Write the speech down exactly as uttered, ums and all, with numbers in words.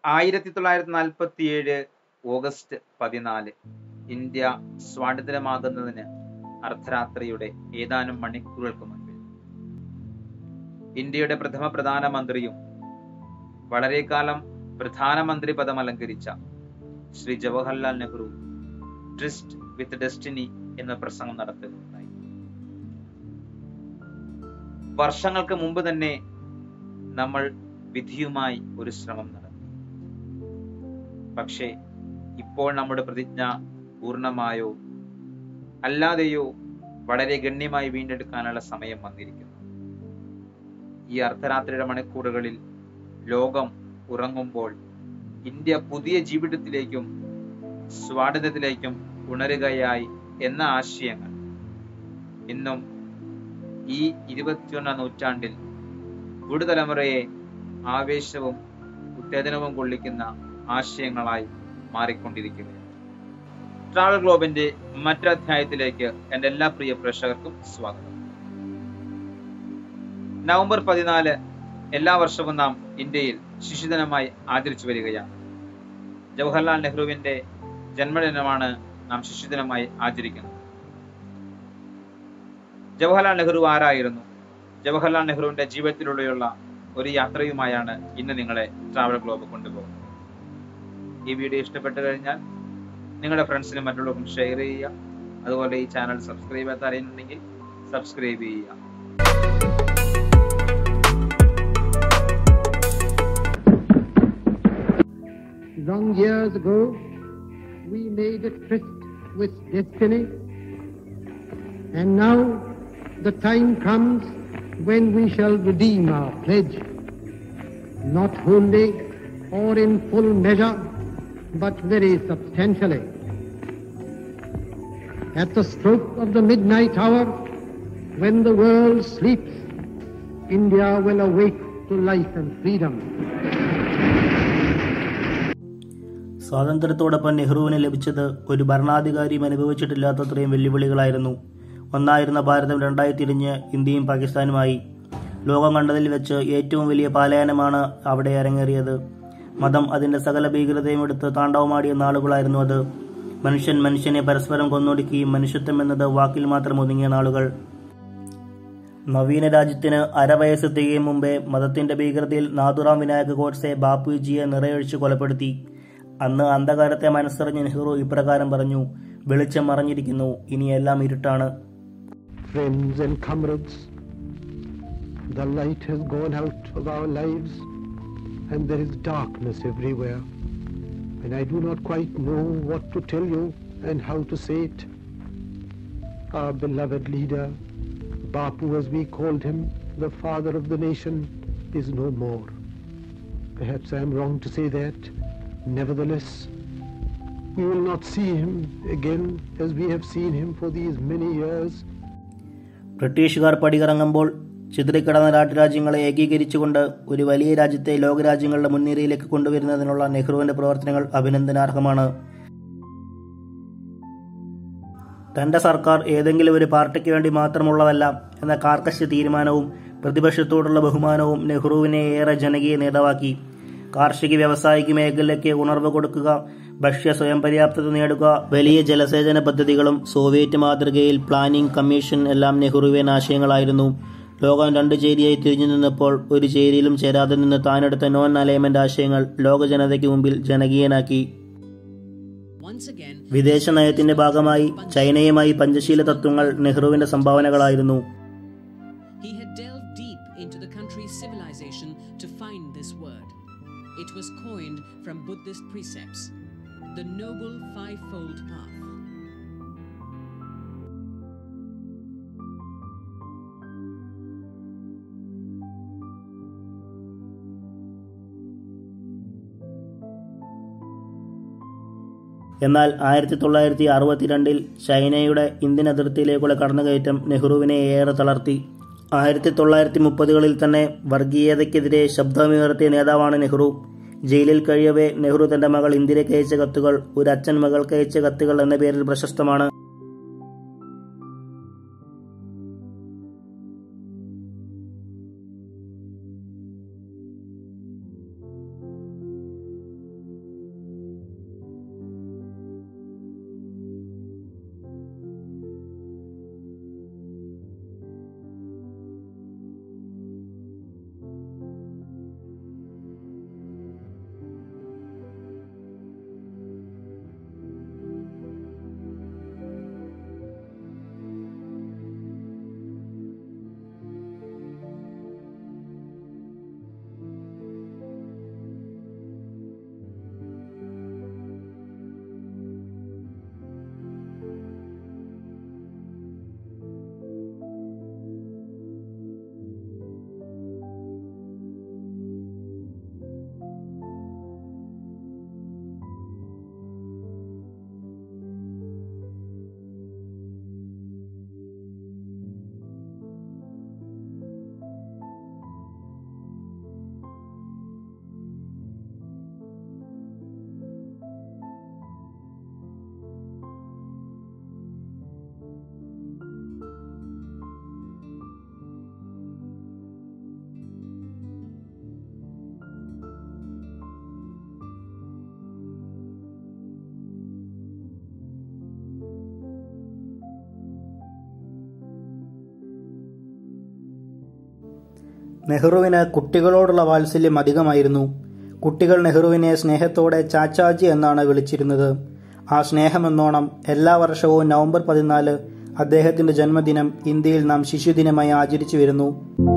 ആയിരത്തി തൊള്ളായിരത്തി നാൽപ്പത്തി ഏഴ് ഓഗസ്റ്റ് പതിനാല് ഇന്ത്യ സ്വാതന്ത്ര്യമാകുന്നതിന് അർദ്ധരാത്രിയുടെ ഏതാനും മണിക്കൂറുകൾക്ക് മുൻപിൽ ഇന്ത്യയുടെ പ്രഥമ പ്രധാനമന്ത്രിയും വളരെ കാലം പ്രധാനമന്ത്രി പദം അലങ്കരിച്ച Shri Jawaharlal Nehru tryst with destiny എന്ന പ്രസംഗം നടത്തുകയുണ്ടായി. വർഷങ്ങൾക്ക് മുമ്പ് തന്നെ നമ്മൾ വിധിയുമായി ഒരു ശ്രമം നടത്തി. പക്ഷേ ഇപ്പോൾ നമ്മുടെ പ്രതിജ്ഞ പൂർണ്ണമായോ അല്ലാതെയോ വളരെ ഗണ്യമായി വീണ്ടെടുക്കാനുള്ള സമയം വന്നിരിക്കുന്നു. ഈ അർദ്ധരാത്രിയുടെ മണിക്കൂറുകളിൽ ലോകം ഉറങ്ങുമ്പോൾ ഇന്ത്യ പുതിയ ജീവിതത്തിലേക്കും സ്വാതന്ത്ര്യത്തിലേക്കും ഉണരുകയായി എന്ന ആശയങ്ങൾ ഇന്നും ഈ ഇരുപത്തിയൊന്നാം നൂറ്റാണ്ടിൽ പുതുതലമുറയെ ആവേശവും ഉത്തേജനവും കൊള്ളിക്കുന്ന ആശയങ്ങളായി മാറിക്കൊണ്ടിരിക്കുകയാണ്. ട്രാവൽ ഗ്ലോബിന്റെ മറ്റൊരധ്യായത്തിലേക്ക് എൻ്റെ എല്ലാ പ്രിയ പ്രേക്ഷകർക്കും സ്വാഗതം. നവംബർ പതിനാല് എല്ലാ വർഷവും നാം ഇന്ത്യയിൽ ശിശുദിനമായി ആചരിച്ചു വരികയാണ്. ജവഹർലാൽ നെഹ്റുവിന്റെ ജന്മദിനമാണ് നാം ശിശുദിനമായി ആചരിക്കുന്നത്. ജവഹർലാൽ നെഹ്റു ആരായിരുന്നു? ജവഹർലാൽ നെഹ്റുവിന്റെ ജീവിതത്തിലൂടെയുള്ള ഒരു യാത്രയുമായാണ് ഇന്ന് നിങ്ങളെ ട്രാവൽ ഗ്ലോബ് കൊണ്ടുപോകുന്നത്. ഈ വീഡിയോ ഇഷ്ടപ്പെട്ടു കഴിഞ്ഞാൽ നിങ്ങളുടെ ഫ്രണ്ട്സിനും മറ്റുള്ളവർക്കും ഷെയർ ചെയ്യുക. അതുപോലെ ഈ ചാനൽ സബ്സ്ക്രൈബ് ചെയ്യാത്ത അറിയുന്നുണ്ടെങ്കിൽ സബ്സ്ക്രൈബ് ചെയ്യുക. Long years ago, we made a tryst with destiny, and now the time comes when we shall redeem our pledge, not wholly or in full measure, but very substantially. At the stroke of the midnight hour, when the world sleeps, India will awake to life and freedom. സ്വാതന്ത്ര്യത്തോടൊപ്പം നെഹ്റുവിന് ലഭിച്ചത് ഒരു ഭരണാധികാരിയും അനുഭവിച്ചിട്ടില്ലാത്തത്രയും വെല്ലുവിളികളായിരുന്നു. ഒന്നായിരുന്ന ഭാരതം രണ്ടായി തിരിഞ്ഞ് ഇന്ത്യയും പാകിസ്ഥാനുമായി. ലോകം കണ്ടതിൽ വെച്ച് ഏറ്റവും വലിയ പാലായനമാണ് അവിടെ അരങ്ങേറിയത്. മതം അതിന്റെ സകല ഭീകരതയും എടുത്ത് താണ്ഡവമാടിയ നാളുകളായിരുന്നു അത്. മനുഷ്യൻ മനുഷ്യനെ പരസ്പരം കൊന്നൊടുക്കി മനുഷ്യത്വം എന്നത് വാക്കിൽ മാത്രം ഒതുങ്ങിയ നാളുകൾ. നവീന രാജ്യത്തിന് അരവയസ്സ് തികയും മുമ്പേ മതത്തിന്റെ ഭീകരതയിൽ നാഥുറാം വിനായക് ഗോഡ്സെ ബാപ്പുജിയെ നിറയൊഴിച്ച് കൊലപ്പെടുത്തി. അന്ന് അന്ധകാരത്തെ മനസ്സറിഞ്ഞ നെഹ്റു ഇപ്രകാരം പറഞ്ഞു: വെളിച്ചം മറഞ്ഞിരിക്കുന്നു, ഇനിയെല്ലാം ഇരുട്ടാണ്. Friends and comrades, the light has gone out of our lives and there is darkness everywhere, and I do not quite know what to tell you and how to say it. Our beloved leader, Bapu as we called him, the father of the nation, is no more. Perhaps I am wrong to say that. Nevertheless, we will not see him again as we have seen him for these many years. ബ്രിട്ടീഷുകാർ പടിയിറങ്ങുമ്പോൾ ചിതറിക്കിടന്ന നാട്ടുരാജ്യങ്ങളെ ഏകീകരിച്ചുകൊണ്ട് ഒരു വലിയ രാജ്യത്തെ ലോകരാജ്യങ്ങളുടെ മുൻനിരയിലേക്ക് കൊണ്ടുവരുന്നതിനുള്ള നെഹ്റുവിന്റെ പ്രവർത്തനങ്ങൾ അഭിനന്ദനാർഹമാണ്. തന്റെ സർക്കാർ ഏതെങ്കിലും ഒരു പാർട്ടിക്ക് വേണ്ടി മാത്രമുള്ളതല്ല എന്ന കാർക്കശ്യ തീരുമാനവും പ്രതിപക്ഷത്തോടുള്ള ബഹുമാനവും നെഹ്റുവിനെ ഏറെ ജനകീയ നേതാവാക്കി. കാർഷിക വ്യാവസായിക മേഖലയ്ക്ക് ഉണർവ് കൊടുക്കുക, ഭക്ഷ്യ സ്വയം പര്യാപ്തത നേടുക, വലിയ ജലസേചന പദ്ധതികളും സോവിയറ്റ് മാതൃകയിൽ പ്ലാനിംഗ് കമ്മീഷൻ എല്ലാം നെഹ്റുവിയൻ ആശയങ്ങളായിരുന്നു. ലോകം രണ്ടു ചേരിയായി തിരിഞ്ഞു നിന്നപ്പോൾ ഒരു ചേരിയിലും ചേരാതെ നിന്ന് താനെടുത്ത നോൺ അലൈൻമെന്റ് ആശയങ്ങൾ ലോക ജനതയ്ക്ക് മുമ്പിൽ ജനകീയനാക്കി. വിദേശ നയത്തിന്റെ ഭാഗമായി ചൈനയുമായി പഞ്ചശീല തത്വങ്ങൾ നെഹ്റുവിന്റെ സംഭാവനകളായിരുന്നു. It was coined from Buddhist precepts, the noble five-fold path. എന്നാൽ ആയിരത്തി തൊള്ളായിരത്തി അറുപത്തിരണ്ടിൽ ചൈനയുടെ ഇന്ത്യൻ അതിർത്തിയിലേക്കുള്ള കടന്നുകയറ്റം നെഹ്റുവിനെ ഏറെ തളർത്തി. ആയിരത്തി തൊള്ളായിരത്തി മുപ്പതുകളിൽ തന്നെ വർഗീയതയ്ക്കെതിരെ ശബ്ദമുയർത്തിയ നേതാവാണ് നെഹ്റു. ജയിലിൽ കഴിയവേ നെഹ്റു തന്റെ മകൾ ഇന്ദിരയ്ക്ക് അയച്ച കത്തുകൾ ഒരു അച്ഛൻ മകൾക്ക് അയച്ച കത്തുകൾ എന്ന പേരിൽ പ്രശസ്തമാണ്. നെഹ്റുവിന് കുട്ടികളോടുള്ള വാത്സല്യം അധികമായിരുന്നു. കുട്ടികൾ നെഹ്റുവിനെ സ്നേഹത്തോടെ ചാച്ചാജി എന്നാണ് വിളിച്ചിരുന്നത്. ആ സ്നേഹമെന്നോണം എല്ലാ വർഷവും നവംബർ പതിനാല് അദ്ദേഹത്തിന്റെ ജന്മദിനം ഇന്ത്യയിൽ നാം ശിശുദിനമായി ആചരിച്ചു വരുന്നു.